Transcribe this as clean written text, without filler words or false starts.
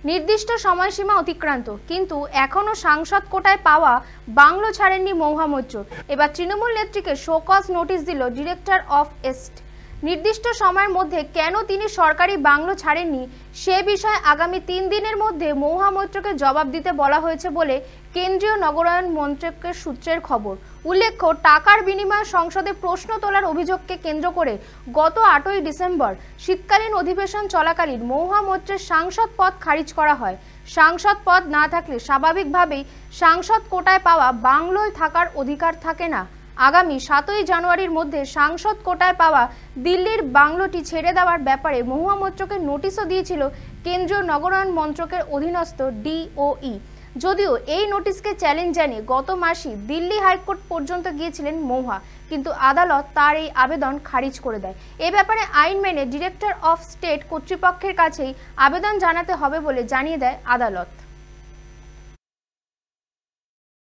নির্দিষ্ট সময়সীমা অতিক্রান্ত, কিন্তু এখনো সাংসদ কোটায় পাওয়া বাংলো ছাড়েননি মহুয়া মৈত্র। এবার তৃণমূল নেত্রীকে শোকজ নোটিশ দিল ডিরেক্টর অফ এস্ট। নির্দিষ্ট সময়ের মধ্যে কেন তিনি সরকারি বাংলো ছাড়েননি সে বিষয়ে আগামী 3 দিনের মধ্যে মহুয়া মৈত্রকে জবাব দিতে বলা হয়েছে বলে কেন্দ্রীয় নগরায়ণ মন্ত্রকের সূত্রের খবর। উল্লেখ্য, টাকার বিনিময়ে সংসদে প্রশ্ন তোলার অভিযোগকে কেন্দ্র করে গত 8ই ডিসেম্বর শীতকালীন অধিবেশন চলাকালীন মহুয়া মৈত্রের সাংসদ পদ খারিজ করা হয়। সাংসদ পদ না থাকলে স্বাভাবিকভাবেই সাংসদ কোটায় পাওয়া বাংলোয় থাকার অধিকার থাকে না। আগামী 7ই জানুয়ারির মধ্যে সাংসদ কোটায় পাওয়া দিল্লির বাংলোটি ছেড়ে দেওয়ার ব্যাপারে মহুয়া মৈত্রকে নোটিশও দিয়েছিল কেন্দ্রীয় নগরায়ণ মন্ত্রকের অধীনস্থ DOE। যদিও এই নোটিশকে চ্যালেঞ্জ জানিয়ে গত মাসেই দিল্লি হাইকোর্ট পর্যন্ত গিয়েছিলেন মহুয়া, কিন্তু আদালত তার এই আবেদন খারিজ করে দেয়। এ ব্যাপারে আইন মেনে ডিরেক্টর অফ স্টেট কর্তৃপক্ষের কাছেই আবেদন জানাতে হবে বলে জানিয়ে দেয় আদালত।